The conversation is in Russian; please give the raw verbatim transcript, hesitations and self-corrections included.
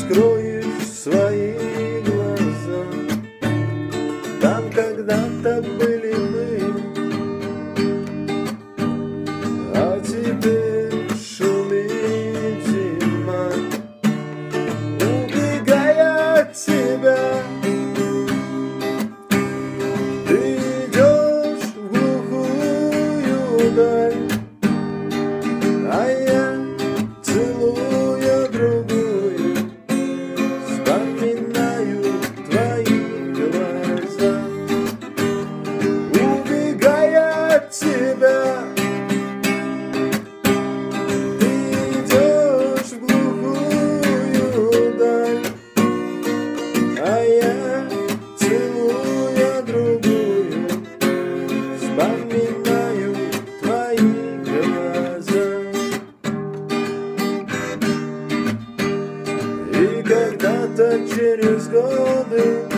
раскроешь свои глаза, там когда-то были мы, а теперь шумит зима, убегая от тебя. Ты идешь в глухую даль, а я, целуя другую, вспоминаю твои глаза. Убегая от тебя, ты идешь в глухую даль, а я, целуя другую, вспоминаю твои глаза. И когда-то через годы